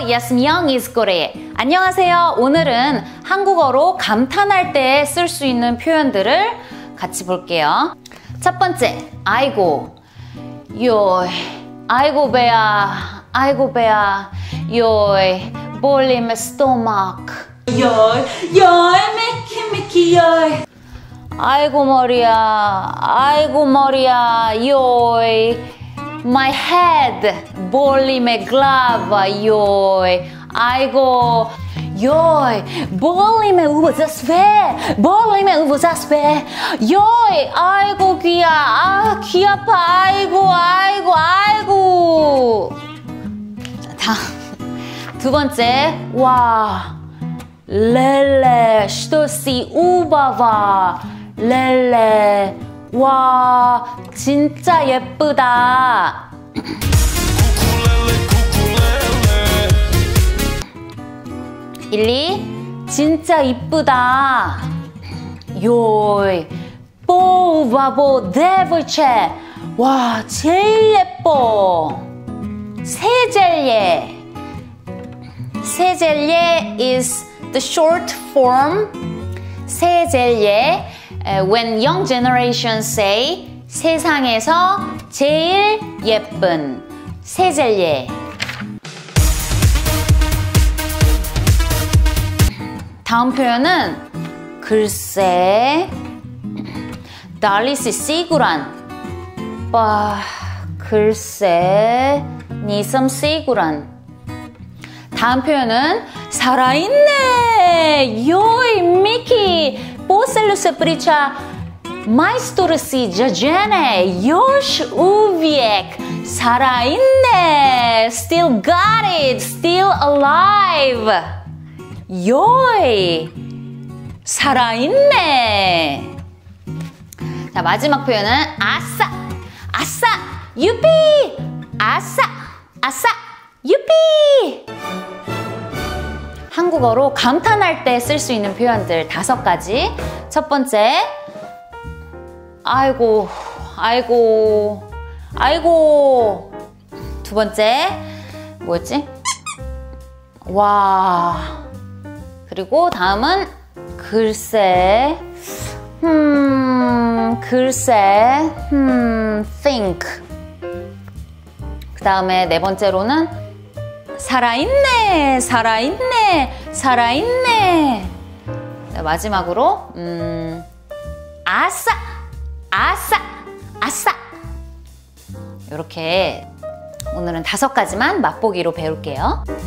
Yasmyeong is Korea. 안녕하세요. 오늘은 한국어로 감탄할 때 쓸 수 있는 표현들을 같이 볼게요. 첫 번째, 아이고, 요이, 아이고 배야, 아이고 배야, 요이, 볼리 매 스토막, 요이, 요이, 미키, 요이. 아이고 머리야, 아이고 머리야, 요이. My head, 볼리 매 글라바, 요이. 아이고, 요이, 볼리 매 우버자스페, 볼리 매 우버자스페, 요이, 아이고 귀야, 아, 귀 아파, 아이고, 아이고, 아이고. 다음, 두 번째, 와, 렐레, 시도시 우바바, 렐레, 와, 진짜 예쁘다. 1, 2, 진짜 이쁘다. 요이, 뽀바보 데브체, 와, 제일 예뻐. 세젤예. 세젤예 is the short form. 세젤예. When young generation say 세상에서 제일 예쁜 세젤예. 다음 표현은 글쎄 달리시 시구란 빠 글쎄 니섬 시구란. 다음 표현은 살아있네 요이 미키 보셀루스 프리차 마이스토르시 자제네 요시 우비엑 살아있네 still got it still alive 요이 살아있네. 자, 마지막 표현은 아싸 아싸 유피 아싸 아싸 유피. 한국어로 감탄할 때 쓸 수 있는 표현들 5가지. 첫 번째, 아이고, 아이고, 아이고. 두 번째, 뭐였지? 와. 그리고 다음은 글쎄, 글쎄, think. 그 다음에 네 번째로는 살아있네, 살아있네, 살아있네. 마지막으로 아싸, 아싸, 아싸. 이렇게 오늘은 5가지만 맛보기로 배울게요.